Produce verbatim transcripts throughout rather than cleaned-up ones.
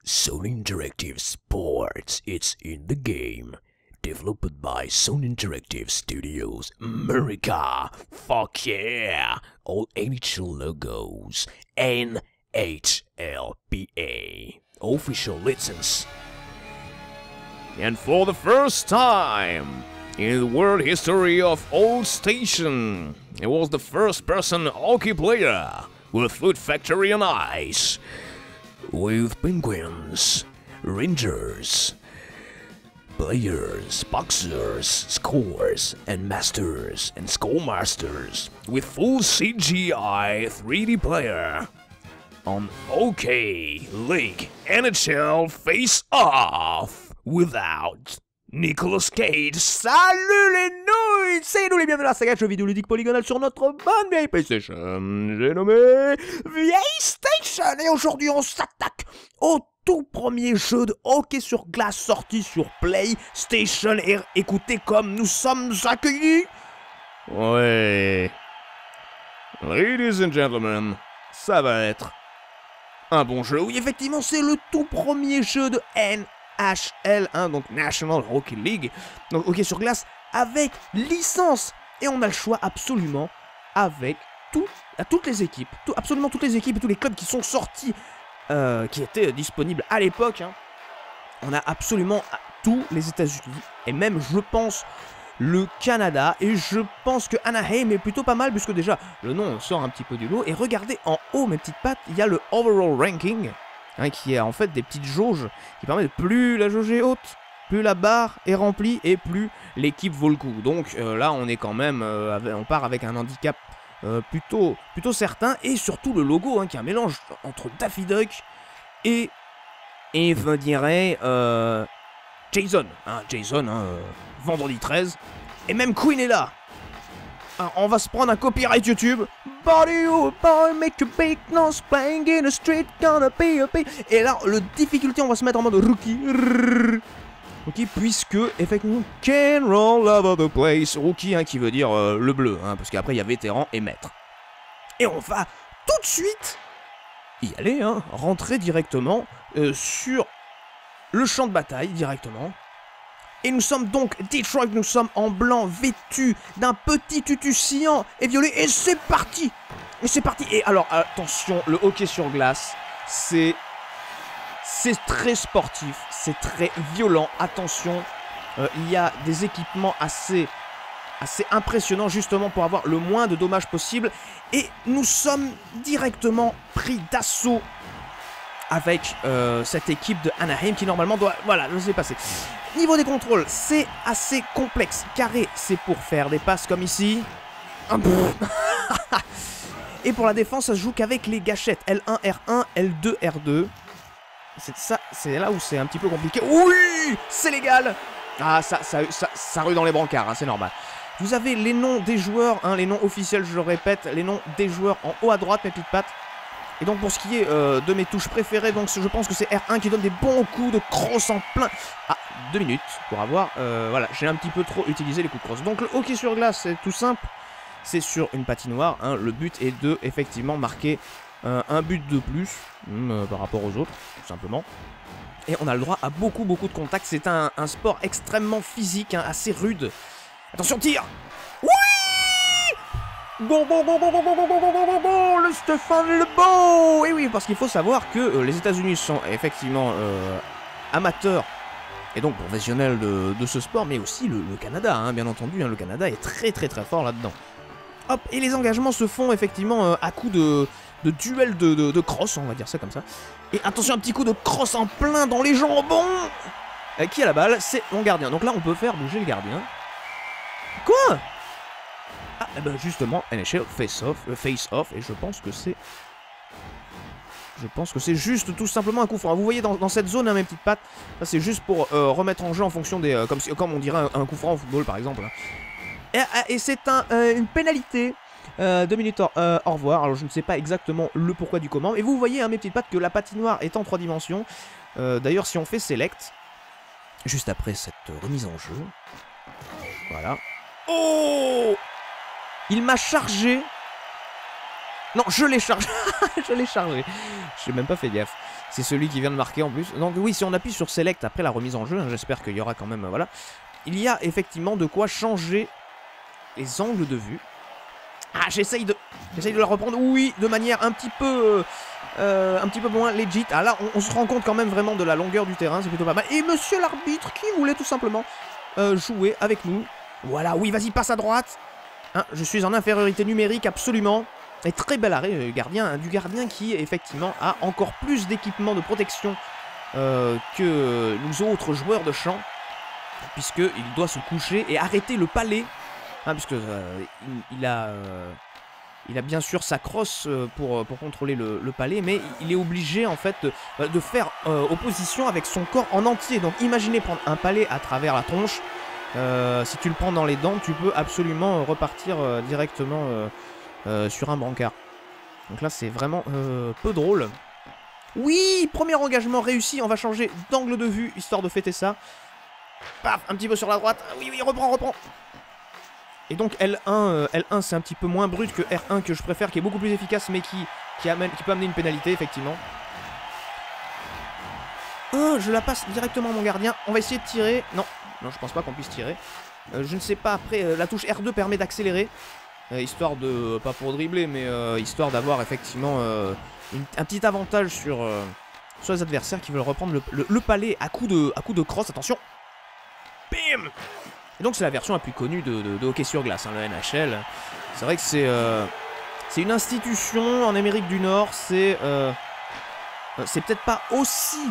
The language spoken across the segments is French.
Sony Interactive Sports, it's in the game. Developed by Sony Interactive Studios, America. Fuck yeah! All N H L logos. N H L P A. Official license. And for the first time in the world history of Old Station, it was the first person hockey player with Food Factory on ice. With Penguins, Rangers, players, boxers, scores, and masters, and scoremasters. With full C G I three D player on OK League N H L Face Off without Nicolas Cage. Salut les nouilles, c'est nous les bienvenus dans la saga de jeux vidéo ludique polygonale sur notre bonne vieille PlayStation. J'ai nommé Vieille Station et aujourd'hui on s'attaque au tout premier jeu de hockey sur glace sorti sur PlayStation et écoutez comme nous sommes accueillis. Ouais. Ladies and gentlemen, ça va être un bon jeu. Oui, effectivement, c'est le tout premier jeu de N H L, hein, donc National Hockey League, donc hockey sur glace avec licence. Et on a le choix absolument avec tout, à toutes les équipes, tout, absolument toutes les équipes et tous les clubs qui sont sortis, euh, qui étaient disponibles à l'époque. Hein. On a absolument tous les États-Unis et même, je pense, le Canada. Et je pense que Anaheim est plutôt pas mal puisque déjà le nom sort un petit peu du lot. Et regardez en haut, mes petites pattes, il y a le overall ranking. Hein, qui est en fait des petites jauges qui permettent de plus la jauge est haute, plus la barre est remplie et plus l'équipe vaut le coup. Donc euh, là on est quand même, euh, avec, on part avec un handicap euh, plutôt, plutôt certain et surtout le logo hein, qui est un mélange entre Daffy Duck et, et je dirais euh, Jason, hein, Jason, hein, euh, vendredi treize et même Queen est là. Alors, on va se prendre un copyright YouTube. Body you boy, make a big noise, playing in the street, gonna be a big... Et là, le difficulté, on va se mettre en mode rookie. Ok, puisque, effectivement, can roll over the place. Rookie, hein, qui veut dire euh, le bleu, hein, parce qu'après, il y a vétéran et maître. Et on va tout de suite y aller, hein, rentrer directement euh, sur le champ de bataille, directement. Et nous sommes donc Detroit, nous sommes en blanc, vêtus d'un petit tutu cyan et violet. Et c'est parti. Et c'est parti. Et alors, attention, le hockey sur glace, c'est... C'est très sportif, c'est très violent. Attention, euh, il y a des équipements assez... assez impressionnants justement pour avoir le moins de dommages possible. Et nous sommes directement pris d'assaut avec euh, cette équipe de Anaheim qui normalement doit... Voilà, je sais passer. Niveau des contrôles, c'est assez complexe. Carré, c'est pour faire des passes comme ici. Et pour la défense, ça se joue qu'avec les gâchettes. L un, R un, L deux, R deux. C'est ça, c'est là où c'est un petit peu compliqué. Oui, c'est légal. Ah, ça, ça, ça, ça rue dans les brancards, hein, c'est normal. Vous avez les noms des joueurs, hein, les noms officiels, je le répète, les noms des joueurs en haut à droite, mes petites pattes. Et donc pour ce qui est euh, de mes touches préférées, donc je pense que c'est R un qui donne des bons coups de crosse en plein. Ah, deux minutes pour avoir, euh, voilà, j'ai un petit peu trop utilisé les coups de crosse. Donc le hockey sur glace, c'est tout simple, c'est sur une patinoire, hein, le but est de effectivement marquer euh, un but de plus euh, par rapport aux autres, tout simplement. Et on a le droit à beaucoup beaucoup de contacts, c'est un, un sport extrêmement physique, hein, assez rude. Attention, tir. Oui. Bon, bon, bon, bon, bon, bon, bon, bon, bon, bon, bon, le Stéphane Lebeau. Et oui, parce qu'il faut savoir que euh, les États-Unis sont effectivement euh, amateurs et donc professionnels de, de ce sport, mais aussi le, le Canada, hein, bien entendu, hein, le Canada est très très très fort là-dedans. Hop, et les engagements se font effectivement euh, à coup de, de duel de, de, de crosse, on va dire ça comme ça. Et attention, un petit coup de crosse en plein dans les jambons. Euh, qui a la balle? C'est mon gardien. Donc là, on peut faire bouger le gardien. Quoi? Ah, eh ben justement, N H L face off, euh, face off, et je pense que c'est, je pense que c'est juste tout simplement un coup franc. Vous voyez dans, dans cette zone, hein, mes petites pattes, ça c'est juste pour euh, remettre en jeu en fonction des, euh, comme, comme on dirait un, un coup franc au football par exemple. Et, et c'est un, euh, une pénalité. Euh, deux minutes au, euh, au revoir. Alors je ne sais pas exactement le pourquoi du comment, mais vous voyez, hein, mes petites pattes, que la patinoire est en trois dimensions. Euh, D'ailleurs, si on fait select, juste après cette remise en jeu, voilà. Oh! Il m'a chargé. Non, je l'ai chargé. Je l'ai chargé. J'ai même pas fait gaffe. C'est celui qui vient de marquer en plus. Donc oui, si on appuie sur Select après la remise en jeu, hein, j'espère qu'il y aura quand même, euh, voilà. Il y a effectivement de quoi changer les angles de vue. Ah, j'essaye de, j'essaye de la reprendre, oui, de manière un petit peu, euh, un petit peu moins legit. Ah là, on, on se rend compte quand même vraiment de la longueur du terrain, c'est plutôt pas mal. Et monsieur l'arbitre qui voulait tout simplement euh, jouer avec nous. Voilà, oui, vas-y, passe à droite. Hein, je suis en infériorité numérique, absolument. Et très bel arrêt euh, gardien, hein, du gardien qui, effectivement, a encore plus d'équipement de protection euh, que nous autres joueurs de champ. Puisqu'il doit se coucher et arrêter le palais. Hein, puisque euh, il, il, a, euh, il a bien sûr sa crosse euh, pour, pour contrôler le, le palais. Mais il est obligé, en fait, de, de faire euh, opposition avec son corps en entier. Donc imaginez prendre un palais à travers la tronche. Euh, si tu le prends dans les dents, tu peux absolument repartir euh, directement euh, euh, sur un brancard. Donc là, c'est vraiment euh, peu drôle. Oui, premier engagement réussi. On va changer d'angle de vue, histoire de fêter ça. Paf, un petit peu sur la droite. Oui, oui, reprends, reprends. Et donc L un, euh, L un c'est un petit peu moins brut que R un que je préfère, qui est beaucoup plus efficace, mais qui, qui, amène, qui peut amener une pénalité, effectivement. Oh, je la passe directement à mon gardien. On va essayer de tirer. Non. Non, je pense pas qu'on puisse tirer. Euh, je ne sais pas, après, euh, la touche R deux permet d'accélérer. Euh, histoire de, pas pour dribbler, mais euh, histoire d'avoir effectivement euh, une, un petit avantage sur, euh, sur les adversaires qui veulent reprendre le, le, le palais à coup de, à coup de crosse. Attention. Bim. Et donc c'est la version la plus connue de, de, de hockey sur glace, hein, le N H L. C'est vrai que c'est euh, c'est une institution en Amérique du Nord. C'est euh, c'est peut-être pas aussi...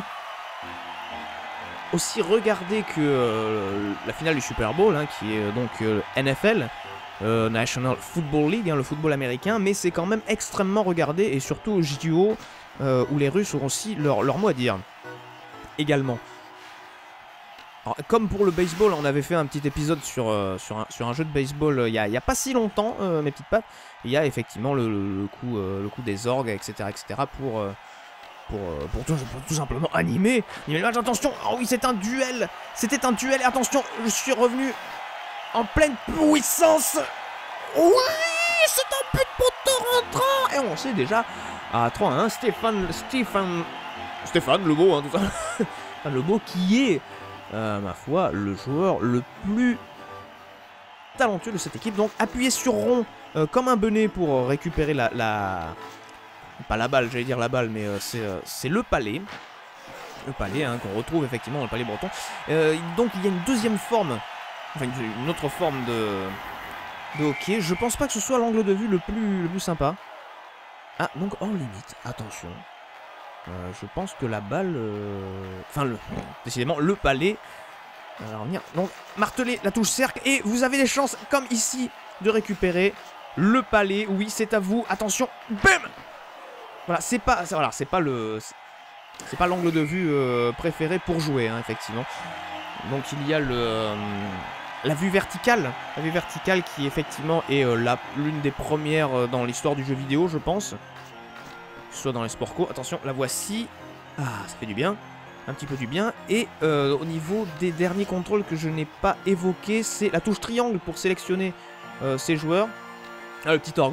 aussi regardé que euh, la finale du Super Bowl, hein, qui est euh, donc euh, N F L, euh, National Football League, hein, le football américain, mais c'est quand même extrêmement regardé, et surtout au J D O, euh, où les Russes ont aussi leur, leur mot à dire, également. Alors, comme pour le baseball, on avait fait un petit épisode sur, euh, sur, un, sur un jeu de baseball il euh, n'y a, a pas si longtemps, euh, mes petites pattes, il y a effectivement le, le, le, coup, euh, le coup des orgues, et cetera, et cetera, pour... Euh, Pour, euh, pour, tout, pour tout simplement animer, animer le match. Attention, oh oui, c'est un duel. C'était un duel. Attention, je suis revenu en pleine puissance. Oui, c'est un but pour te rentrant. Et on sait déjà à trois un, Stéphane, Stéphane, Stéphane Lebeau, hein, tout ça. Stéphane Lebeau qui est, euh, ma foi, le joueur le plus talentueux de cette équipe. Donc, appuyez sur rond euh, comme un benet pour récupérer la... la... Pas la balle, j'allais dire la balle, mais euh, c'est euh, le palais. Le palais hein, qu'on retrouve effectivement dans le palais breton. Euh, donc il y a une deuxième forme, enfin une, une autre forme de, de hockey. Je pense pas que ce soit l'angle de vue le plus, le plus sympa. Ah, donc hors limite, attention. Euh, je pense que la balle... Euh... Enfin, le... décidément, le palais... On va revenir. Donc, marteler la touche cercle et vous avez des chances, comme ici, de récupérer le palais. Oui, c'est à vous. Attention, bam. Voilà, c'est pas, voilà, c'est pas le, c'est pas l'angle de vue euh, préféré pour jouer, hein, effectivement. Donc il y a le, euh, la vue verticale, la vue verticale qui effectivement est euh, l'une des premières euh, dans l'histoire du jeu vidéo, je pense. Soit dans les sports co. Attention, la voici. Ah, ça fait du bien, un petit peu du bien. Et euh, au niveau des derniers contrôles que je n'ai pas évoqués, c'est la touche triangle pour sélectionner euh, ces joueurs. Ah, le petit orgue.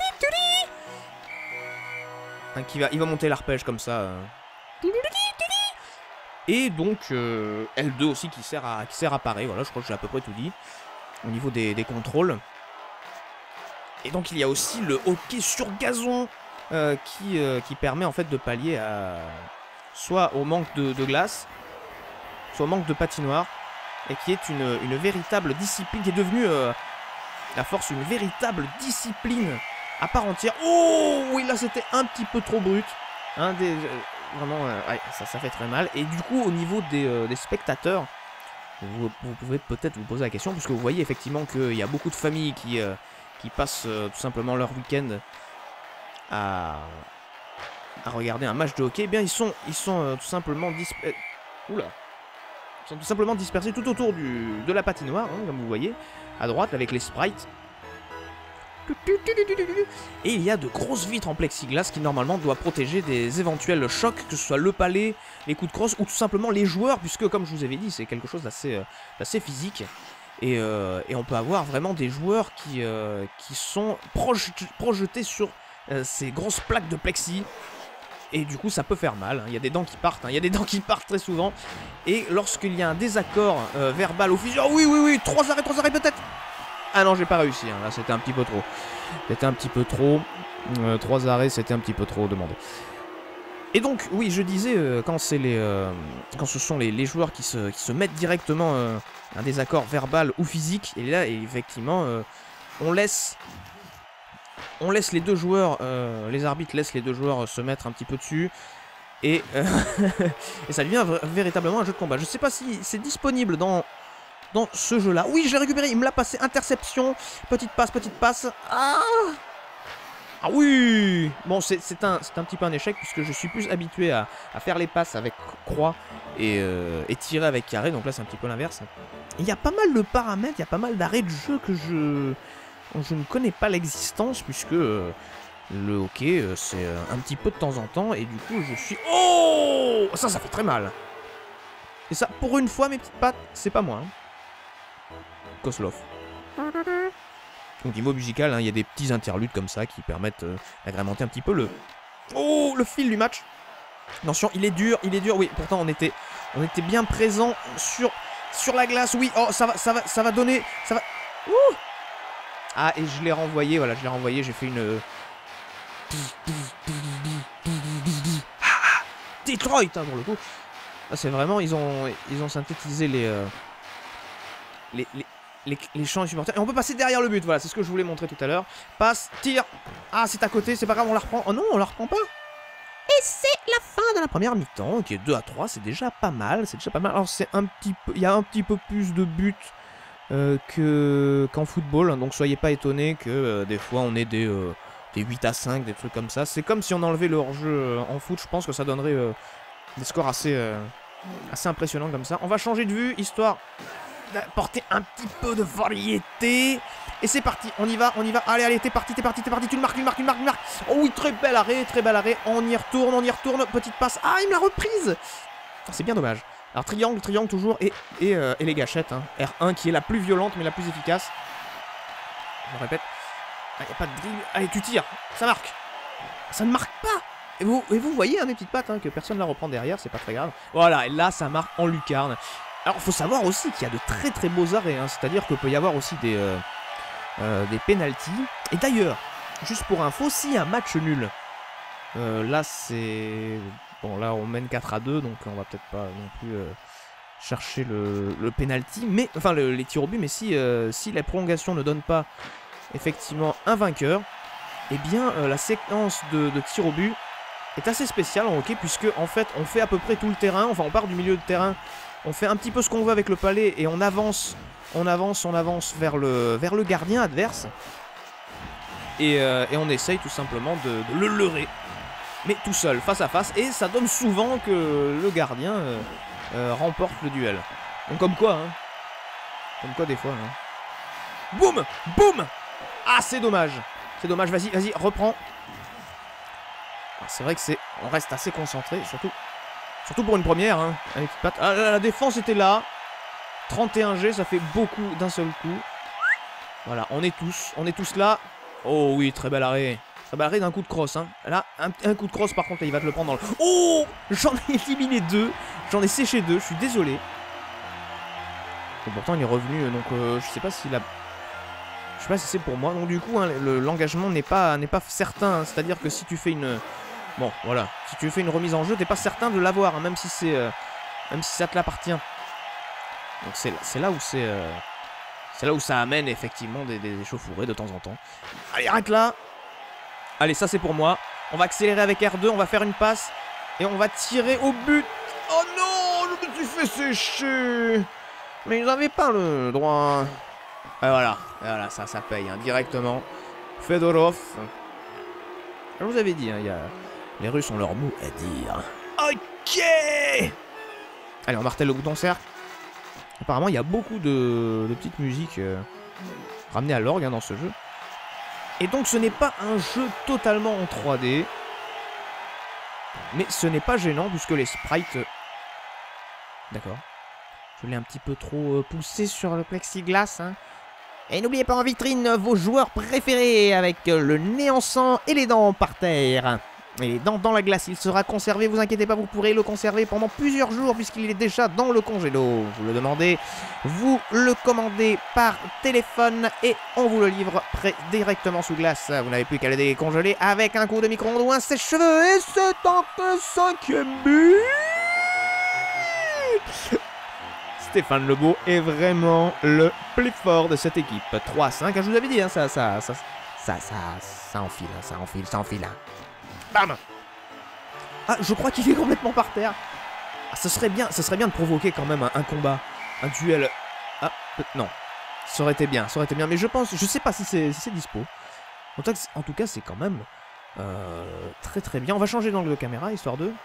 Qui va, il va monter l'arpège comme ça. Euh. Et donc euh, L deux aussi qui sert à qui sert à parer. Voilà, je crois que j'ai à peu près tout dit au niveau des, des contrôles. Et donc il y a aussi le hockey sur gazon euh, qui, euh, qui permet en fait de pallier à soit au manque de, de glace, soit au manque de patinoire, et qui est une, une véritable discipline, qui est devenue euh, à force une véritable discipline à part entière. Oh oui, là c'était un petit peu trop brut, hein, des, euh, vraiment euh, ouais, ça, ça fait très mal. Et du coup au niveau des, euh, des spectateurs, vous, vous pouvez peut-être vous poser la question, parce que vous voyez effectivement qu'il y a beaucoup de familles qui, euh, qui passent euh, tout simplement leur week-end à, à regarder un match de hockey. Eh bien ils sont, ils sont euh, tout simplement dispersés. Oula, ils sont tout simplement dispersés tout autour du, de la patinoire, hein, comme vous voyez à droite avec les sprites. Et il y a de grosses vitres en plexiglas qui normalement doivent protéger des éventuels chocs, que ce soit le palais, les coups de crosse ou tout simplement les joueurs, puisque comme je vous avais dit c'est quelque chose d'assez euh, physique. Et, euh, et on peut avoir vraiment des joueurs qui, euh, qui sont projet, projetés sur euh, ces grosses plaques de plexi. Et du coup, ça peut faire mal. Il hein. y a des dents qui partent. Il hein. y a des dents qui partent très souvent. Et lorsqu'il y a un désaccord euh, verbal au fusil... Oh, oui, oui, oui. Trois arrêts, trois arrêts peut-être. Ah non, j'ai pas réussi. Hein. Là, c'était un petit peu trop. C'était un petit peu trop. Euh, trois arrêts, c'était un petit peu trop demandé. Et donc, oui, je disais, euh, quand c'est les, euh, quand ce sont les, les joueurs qui se, qui se mettent directement euh, un désaccord verbal ou physique, et là, effectivement, euh, on laisse... On laisse les deux joueurs, euh, les arbitres laissent les deux joueurs se mettre un petit peu dessus. Et, euh, et ça devient véritablement un jeu de combat. Je sais pas si c'est disponible dans, dans ce jeu-là. Oui, je l'ai récupéré, il me l'a passé. Interception, petite passe, petite passe. Ah, ah oui. Bon, c'est un, un petit peu un échec puisque je suis plus habitué à, à faire les passes avec croix et, euh, et tirer avec carré. Donc là, c'est un petit peu l'inverse. Il y a pas mal de paramètres, il y a pas mal d'arrêts de jeu que je... Je ne connais pas l'existence puisque euh, le hockey euh, c'est euh, un petit peu de temps en temps et du coup je suis... Oh, ça, ça fait très mal. Et ça, pour une fois, mes petites pattes, c'est pas moi. Hein. Koslov. Au niveau musical, hein, il y a des petits interludes comme ça qui permettent euh, d'agrémenter un petit peu le... Oh, le fil du match. Attention, il est dur, il est dur. Oui, pourtant on était, on était bien présent sur, sur la glace. Oui, oh, ça va, ça va, ça va donner... Ça va... Ouh. Ah, et je l'ai renvoyé, voilà, je l'ai renvoyé, j'ai fait une... Detroit, hein, pour le coup. Ah, c'est vraiment, ils ont, ils ont synthétisé les, euh, les, les, les, les chants des supporters. Et on peut passer derrière le but, voilà, c'est ce que je voulais montrer tout à l'heure. Passe, tire. Ah, c'est à côté, c'est pas grave, on la reprend. Oh non, on la reprend pas. Et c'est la fin de la première mi-temps, qui est deux à trois, c'est déjà pas mal, c'est déjà pas mal. Alors, c'est un petit peu, il y a un petit peu plus de buts Euh, que qu'en football, hein, donc soyez pas étonnés que euh, des fois on ait des, euh, des huit à cinq, des trucs comme ça. C'est comme si on enlevait le hors-jeu euh, en foot, je pense que ça donnerait euh, des scores assez, euh, assez impressionnants comme ça. On va changer de vue, histoire d'apporter un petit peu de variété. Et c'est parti, on y va, on y va. Allez, allez, t'es parti, t'es parti, t'es parti, tu le marques, tu le marques, tu le marques, tu le marques. Oh oui, très bel arrêt, très bel arrêt. On y retourne, on y retourne, petite passe. Ah, il me l'a reprise. Oh, c'est bien dommage. Alors triangle, triangle toujours, et, et, euh, et les gâchettes, hein. R un qui est la plus violente mais la plus efficace. Je répète. Ah, y a pas de dribble. Allez, tu tires, ça marque. Ça ne marque pas. Et vous, et vous voyez, hein, mes petites pattes, hein, que personne ne la reprend derrière, c'est pas très grave. Voilà, et là, ça marque en lucarne. Alors, faut savoir aussi qu'il y a de très très beaux arrêts, hein, c'est-à-dire qu'il peut y avoir aussi des, euh, euh, des pénaltys. Et d'ailleurs, juste pour info, s'il y a un match nul, euh, là, c'est... Bon, là, on mène quatre à deux, donc on va peut-être pas non plus euh, chercher le, le penalty, mais, enfin, le, les tirs au but, mais si, euh, si la prolongation ne donne pas, effectivement, un vainqueur, eh bien, euh, la séquence de, de tirs au but est assez spéciale en hockey, puisque, en fait, on fait à peu près tout le terrain, enfin, on part du milieu de terrain, on fait un petit peu ce qu'on veut avec le palais, et on avance, on avance, on avance vers le, vers le gardien adverse, et, euh, et on essaye tout simplement de, de le leurrer. Mais tout seul, face à face, et ça donne souvent que le gardien euh, euh, remporte le duel. Donc comme quoi, hein. Comme quoi des fois, hein. Boum, boum. Ah, c'est dommage. C'est dommage, vas-y, vas-y, reprends. C'est vrai que c'est, on reste assez concentré, surtout, surtout pour une première, hein. Avec petite patte. Ah, la, la défense était là. trente et un G, ça fait beaucoup d'un seul coup. Voilà, on est tous, on est tous là. Oh oui, très bel arrêt. Ça va arrêter d'un coup de crosse, hein. Là, un, un coup de crosse, par contre, là, il va te le prendre dans le... Oh, j'en ai éliminé deux. J'en ai séché deux, je suis désolé. Et pourtant, il est revenu, donc euh, je sais pas s'il a... Je sais pas si c'est pour moi. Donc du coup, hein, l'engagement n'est pas, n'est pas certain. Hein. C'est-à-dire que si tu fais une... Bon, voilà. Si tu fais une remise en jeu, t'es pas certain de l'avoir, hein, même si c'est... Euh... Même si ça te l'appartient. Donc c'est là où c'est... Euh... C'est là où ça amène, effectivement, des, des échauffourées de temps en temps. Allez, arrête là. Allez, ça c'est pour moi. On va accélérer avec R deux, on va faire une passe. Et on va tirer au but. Oh non, je me suis fait sécher. Mais ils n'avaient pas le droit. Et voilà, et voilà, ça, ça paye, hein, directement. Fedorov. Je vous avais dit, hein, y a... les Russes ont leur mot à dire. Ok. Allez, on martèle le bouton cercle. Apparemment, il y a beaucoup de, de petites musiques euh, ramenées à l'orgue, hein, dans ce jeu. Et donc ce n'est pas un jeu totalement en trois D. Mais ce n'est pas gênant puisque les sprites... D'accord. Je l'ai un petit peu trop poussé sur le plexiglas. Hein. Et n'oubliez pas en vitrine vos joueurs préférés avec le nez en sang et les dents par terre. Et dans, dans la glace, il sera conservé, vous inquiétez pas, vous pourrez le conserver pendant plusieurs jours puisqu'il est déjà dans le congélo. Vous le demandez, vous le commandez par téléphone et on vous le livre prêt directement sous glace. Vous n'avez plus qu'à le décongeler avec un coup de micro-ondes ou un sèche-cheveux et c'est un cinquième but. Stéphane Lebeau est vraiment le plus fort de cette équipe. trois à cinq, je vous avais dit, hein, ça, ça, ça, ça, ça, ça enfile, hein, ça enfile, ça enfile. Hein. Bam! Ah, je crois qu'il est complètement par terre. Ah, ce serait bien, ce serait bien de provoquer quand même un, un combat, un duel. Ah, non, ça aurait été bien, ça aurait été bien. Mais je pense, je sais pas si c'est si dispo. En tout cas, en tout cas, c'est quand même euh, très très bien. On va changer d'angle de caméra histoire de.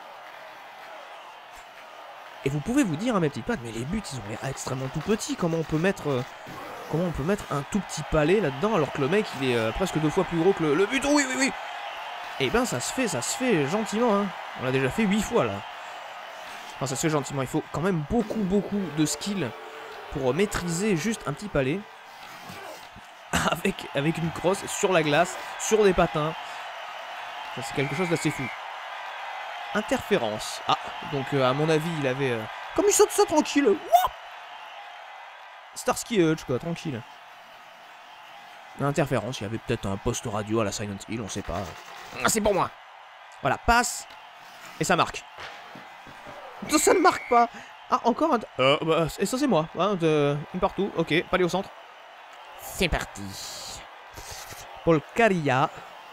Et vous pouvez vous dire, hein, mes petites pattes, mais les buts, ils ont l'air extrêmement tout petits. Comment on peut mettre, euh, comment on peut mettre un tout petit palais là-dedans alors que le mec, il est euh, presque deux fois plus gros que le, le but. Oui, oui, oui. Et ben, ça se fait, ça se fait gentiment. Hein. On l'a déjà fait huit fois là. Enfin, ça se fait gentiment. Il faut quand même beaucoup, beaucoup de skill pour maîtriser juste un petit palais avec avec une crosse sur la glace, sur des patins. Ça, c'est quelque chose d'assez fou. Interférence. Ah, donc euh, à mon avis, il avait... Euh... Comme il saute ça tranquille. Wouah, Starsky Hutch, quoi, tranquille. Interférence, il y avait peut-être un poste radio à la Silent Hill, on sait pas. Ah, c'est pour moi. Voilà, passe. Et ça marque. Ça, ça ne marque pas. Ah, encore un... Euh, bah, et ça, c'est moi. Hein, de... Une partout. Ok, palais au centre. C'est parti. Paul Carilla.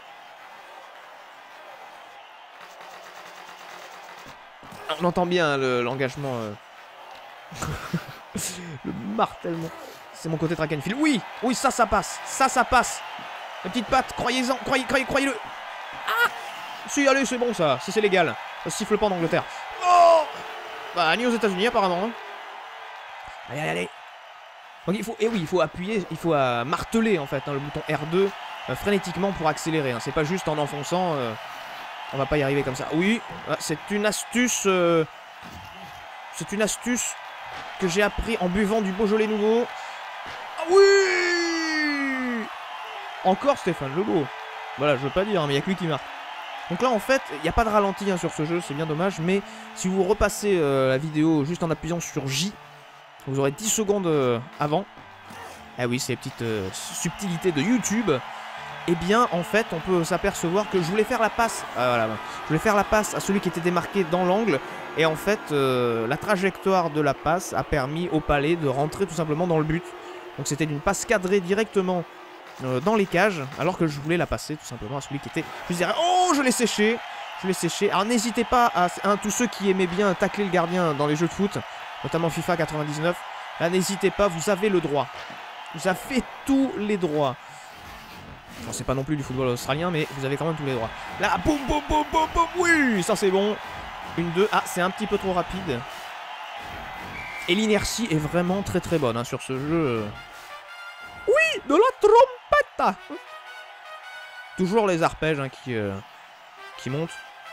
On entend bien l'engagement. Le, euh... le martèlement. C'est mon côté track and field. Oui, oui, ça, ça passe. Ça, ça passe. Les petites pattes, croyez-en, croyez, croyez, croyez-le. Ah, si, allez, c'est bon ça, c'est légal. Ça siffle pas en Angleterre. Oh, bah, ni aux États-Unis apparemment. Hein. Allez, allez, allez. Donc il faut, et oui, il faut appuyer, il faut euh, marteler en fait hein, le bouton R deux euh, frénétiquement pour accélérer. Hein. C'est pas juste en enfonçant. Euh, on va pas y arriver comme ça. Oui, c'est une astuce. Euh, c'est une astuce que j'ai appris en buvant du Beaujolais nouveau. Ah oui! Encore Stéphane Lebeau. Voilà, je veux pas dire, hein, mais il n'y a que lui qui marque. Donc là, en fait, il n'y a pas de ralenti hein, sur ce jeu, c'est bien dommage. Mais si vous repassez euh, la vidéo juste en appuyant sur J, vous aurez dix secondes euh, avant. Ah oui, c'est les petites euh, subtilités de YouTube. Eh bien, en fait, on peut s'apercevoir que je voulais faire la passe. Ah, voilà, je voulais faire la passe à celui qui était démarqué dans l'angle. Et en fait, euh, la trajectoire de la passe a permis au palais de rentrer tout simplement dans le but. Donc c'était une passe cadrée directement euh, dans les cages, alors que je voulais la passer tout simplement à celui qui était plus derrière. Oh, je l'ai séché, je l'ai séché. Alors n'hésitez pas à, à tous ceux qui aimaient bien tacler le gardien dans les jeux de foot, notamment FIFA quatre-vingt-dix-neuf. Là, n'hésitez pas, vous avez le droit. Vous avez tous les droits. Bon, c'est pas non plus du football australien, mais vous avez quand même tous les droits. Là, boum, boum, boum, boum, boum, oui, ça c'est bon. Une, deux, ah, c'est un petit peu trop rapide. Et l'inertie est vraiment très très bonne hein, sur ce jeu. Oui, de la trompette. Toujours les arpèges hein, qui, euh, qui montent.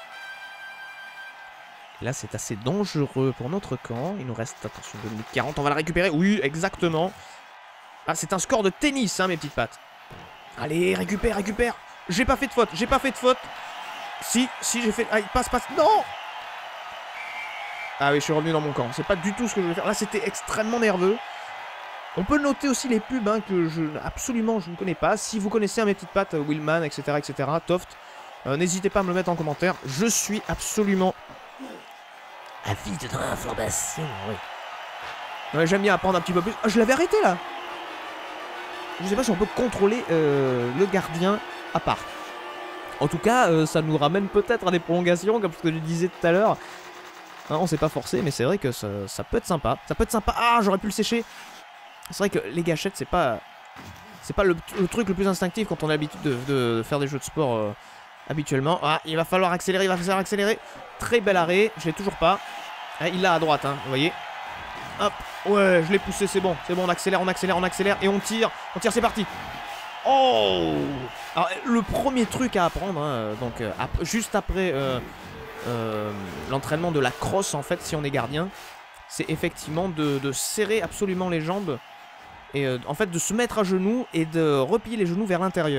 Là, c'est assez dangereux pour notre camp. Il nous reste, attention, deux minutes quarante. On va la récupérer. Oui, exactement. Ah, c'est un score de tennis, hein, mes petites pattes. Allez, récupère, récupère. J'ai pas fait de faute, j'ai pas fait de faute. Si, si, j'ai fait... Ah, passe, passe. Non! Ah oui, je suis revenu dans mon camp. C'est pas du tout ce que je voulais faire. Là, c'était extrêmement nerveux. On peut noter aussi les pubs hein, que je absolument je ne connais pas. Si vous connaissez hein, mes petites pattes, Willman, et cetera, et cetera, Toft, euh, n'hésitez pas à me le mettre en commentaire. Je suis absolument avide d'informations. Oui. Ouais, j'aime bien apprendre un petit peu plus. Ah, je l'avais arrêté là. Je sais pas si on peut contrôler euh, le gardien à part. En tout cas, euh, ça nous ramène peut-être à des prolongations, comme ce que je disais tout à l'heure. Hein, on s'est pas forcé, mais c'est vrai que ça, ça peut être sympa. Ça peut être sympa. Ah, j'aurais pu le sécher. C'est vrai que les gâchettes, c'est pas... C'est pas le, le truc le plus instinctif quand on a l'habitude de, de faire des jeux de sport euh, habituellement. Ah, il va falloir accélérer, il va falloir accélérer. Très bel arrêt, je l'ai toujours pas. Ah, il l'a à droite, hein, vous voyez. Hop, ouais, je l'ai poussé, c'est bon. C'est bon, on accélère, on accélère, on accélère. Et on tire, on tire, c'est parti. Oh! Alors, le premier truc à apprendre, hein, donc euh, ap juste après euh, euh, l'entraînement de la crosse, en fait, si on est gardien, c'est effectivement de, de serrer absolument les jambes et euh, en fait de se mettre à genoux et de replier les genoux vers l'intérieur.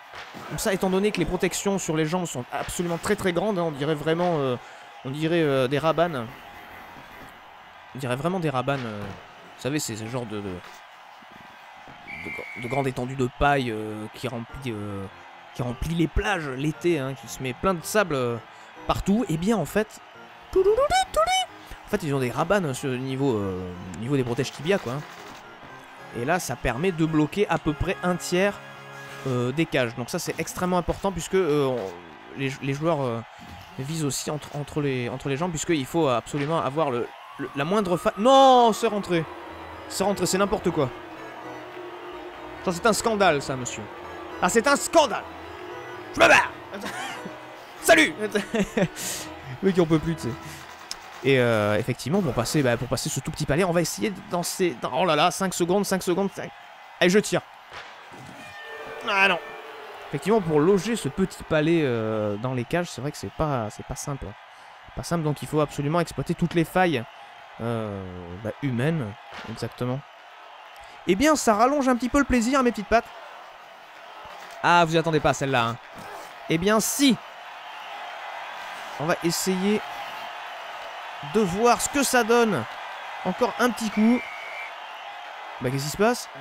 Donc ça, étant donné que les protections sur les jambes sont absolument très très grandes, hein, on dirait vraiment... Euh, on dirait euh, des rabanes. On dirait vraiment des rabanes. Euh, vous savez, c'est ce genre de... de, de, de grande étendue de paille euh, qui remplit... Euh, qui remplit les plages l'été, hein, qui se met plein de sable euh, partout. Et bien en fait... En fait, ils ont des rabanes au niveau, euh, niveau des protèges tibia, quoi. Et là, ça permet de bloquer à peu près un tiers euh, des cages. Donc ça, c'est extrêmement important puisque euh, on, les, les joueurs euh, visent aussi entre, entre, les, entre les jambes, puisqu'il faut absolument avoir le, le, la moindre fa... Non, c'est rentré. C'est rentré, c'est n'importe quoi. Ça, c'est un scandale, ça, monsieur. Ah, c'est un scandale. Je me barre. Salut. Oui, qui en peut plus, tu sais. Et euh, effectivement, pour passer, bah, pour passer ce tout petit palais, on va essayer de danser. Oh là là, cinq secondes, cinq secondes. cinq... Allez, je tire. Ah non. Effectivement, pour loger ce petit palais euh, dans les cages, c'est vrai que c'est pas, c'est pas simple. Pas simple, donc il faut absolument exploiter toutes les failles euh, bah, humaines, exactement. Eh bien, ça rallonge un petit peu le plaisir, mes petites pattes. Ah, vous y attendez pas, celle-là. Hein. Eh bien, si. On va essayer de voir ce que ça donne. Encore un petit coup. Bah, qu'est-ce qui se passe?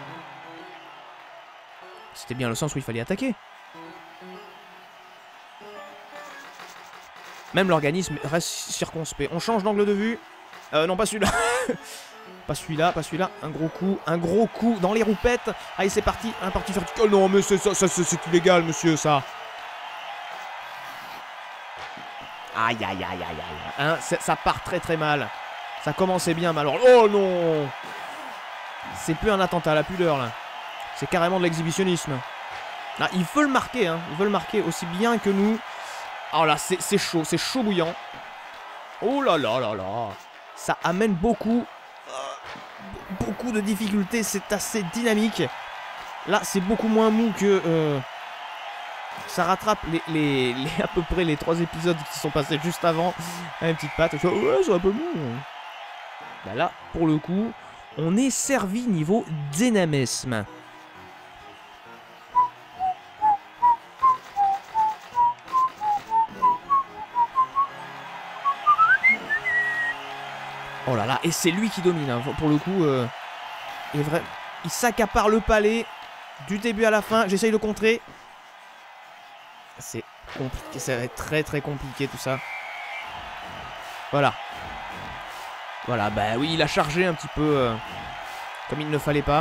C'était bien le sens où il fallait attaquer. Même l'organisme reste circonspect. On change d'angle de vue. Euh, non, pas celui-là. Pas celui-là, pas celui-là. Un gros coup, un gros coup dans les roupettes. Allez, c'est parti. Un parti vertical. Oh non, mais c'est ça, ça c'est illégal, monsieur, ça. Aïe, aïe, aïe, aïe, aïe. Hein, ça part très très mal. Ça commençait bien, mais alors... Oh non. C'est plus un attentat à la pudeur, là. C'est carrément de l'exhibitionnisme. Ah, il veut le marquer, hein. Il veut le marquer aussi bien que nous. Oh là, c'est chaud, c'est chaud bouillant. Oh là là là là. Ça amène beaucoup... Euh, beaucoup de difficultés. C'est assez dynamique. Là, c'est beaucoup moins mou que... Euh, ça rattrape les, les, les, à peu près les trois épisodes qui sont passés juste avant. Une petite patte. Ouais, c'est un peu mou. Bah là, pour le coup, on est servi niveau dynamisme. Oh là là, et c'est lui qui domine, hein. Pour le coup, euh, il, est vrai, il s'accapare le palais du début à la fin. J'essaye de contrer. C'est compliqué, ça va être très très compliqué tout ça. Voilà. Voilà, bah oui, il a chargé un petit peu euh, comme il ne fallait pas.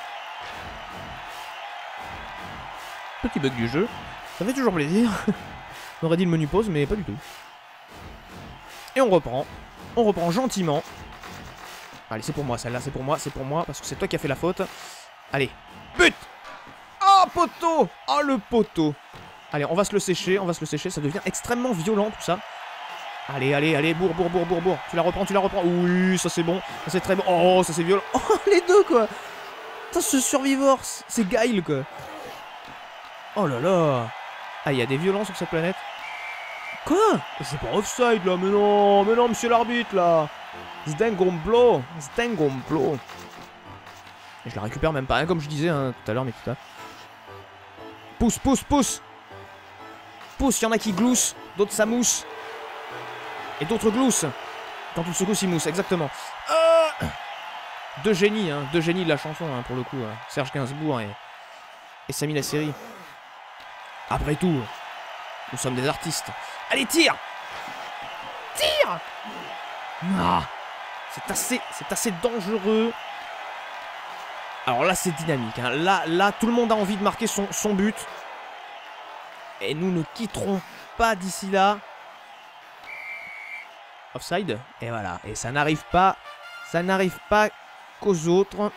Petit bug du jeu. Ça fait toujours plaisir. On aurait dit le menu pause, mais pas du tout. Et on reprend. On reprend gentiment. Allez, c'est pour moi, celle-là, c'est pour moi, c'est pour moi, parce que c'est toi qui as fait la faute. Allez, but. Oh, poteau. Oh, le poteau. Allez, on va se le sécher, on va se le sécher. Ça devient extrêmement violent, tout ça. Allez, allez, allez, bourre, bourre, bourre, bourre, bourre. Tu la reprends, tu la reprends. Oui, ça c'est bon. Ça c'est très bon. Oh, ça c'est violent. Oh, les deux, quoi. Putain, ce survivor, c'est Guile, quoi. Oh là là. Ah, il y a des violents sur cette planète. Quoi? C'est pas offside, là. Mais non, mais non, monsieur l'arbitre, là. Zdengomblo. Zdengomblo. Et je la récupère même pas, hein, comme je disais hein, tout à l'heure, mais tout à pousse, pousse, pousse. Pousse, il y en a qui gloussent, d'autres ça mousse. Et d'autres gloussent. Quand tout se secousse, il mousse, exactement. Euh deux génies, hein, deux génies de la chanson, hein, pour le coup. Hein. Serge Gainsbourg et, et Samy la série. Après tout, nous sommes des artistes. Allez, tire. Tire. Ah, c'est assez, c'est assez dangereux. Alors là, c'est dynamique. Hein. Là, là, tout le monde a envie de marquer son, son but. Et nous ne quitterons pas d'ici là. Offside. Et voilà. Et ça n'arrive pas. Ça n'arrive pas qu'aux autres.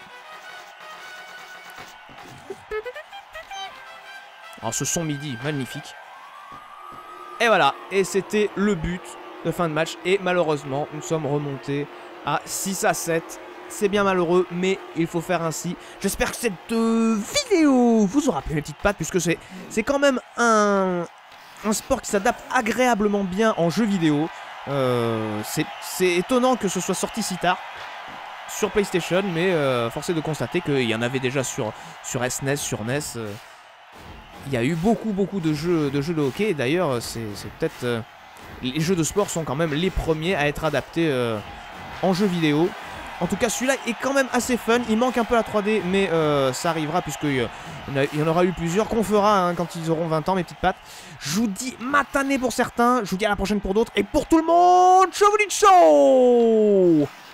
Alors ce son midi, magnifique. Et voilà. Et c'était le but de fin de match. Et malheureusement, nous sommes remontés à six à sept. C'est bien malheureux, mais il faut faire ainsi. J'espère que cette euh, vidéo vous aura plu, les petites pattes, puisque c'est c'est quand même un, un sport qui s'adapte agréablement bien en jeu vidéo. Euh, c'est étonnant que ce soit sorti si tard sur PlayStation, mais euh, force est de constater qu'il y en avait déjà sur, sur S N E S, sur N E S. Euh, il y a eu beaucoup, beaucoup de jeux de, jeux de hockey. D'ailleurs, c'est peut-être... Euh, les jeux de sport sont quand même les premiers à être adaptés euh, en jeu vidéo. En tout cas, celui-là est quand même assez fun. Il manque un peu la trois D, mais euh, ça arrivera puisqu'il y, y en aura eu plusieurs qu'on fera hein, quand ils auront vingt ans, mes petites pattes. Je vous dis matinée pour certains, je vous dis à la prochaine pour d'autres. Et pour tout le monde, je vous dis ciao!